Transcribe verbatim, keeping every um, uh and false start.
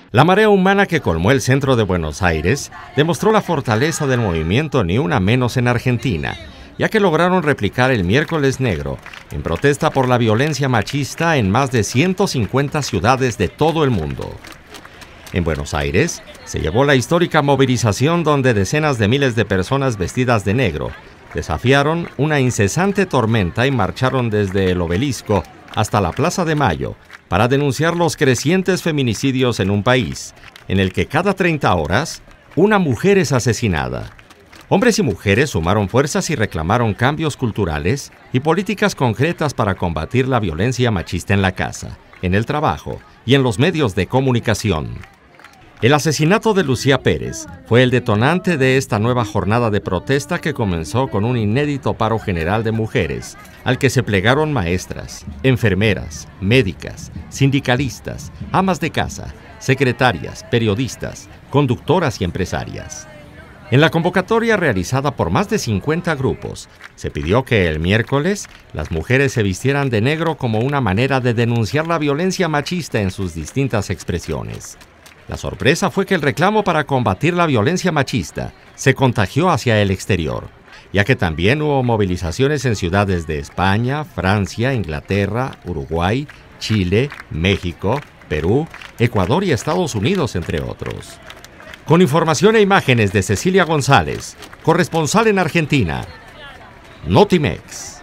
La marea humana que colmó el centro de Buenos Aires demostró la fortaleza del movimiento Ni Una Menos en Argentina, ya que lograron replicar el Miércoles Negro en protesta por la violencia machista en más de ciento cincuenta ciudades de todo el mundo. En Buenos Aires se llevó la histórica movilización donde decenas de miles de personas vestidas de negro desafiaron una incesante tormenta y marcharon desde el Obelisco hasta la Plaza de Mayo para denunciar los crecientes feminicidios en un país en el que cada treinta horas una mujer es asesinada. Hombres y mujeres sumaron fuerzas y reclamaron cambios culturales y políticas concretas para combatir la violencia machista en la casa, en el trabajo y en los medios de comunicación. El asesinato de Lucía Pérez fue el detonante de esta nueva jornada de protesta que comenzó con un inédito paro general de mujeres, al que se plegaron maestras, enfermeras, médicas, sindicalistas, amas de casa, secretarias, periodistas, conductoras y empresarias. En la convocatoria realizada por más de cincuenta grupos, se pidió que el miércoles las mujeres se vistieran de negro como una manera de denunciar la violencia machista en sus distintas expresiones. La sorpresa fue que el reclamo para combatir la violencia machista se contagió hacia el exterior, ya que también hubo movilizaciones en ciudades de España, Francia, Inglaterra, Uruguay, Chile, México, Perú, Ecuador y Estados Unidos, entre otros. Con información e imágenes de Cecilia González, corresponsal en Argentina, Notimex.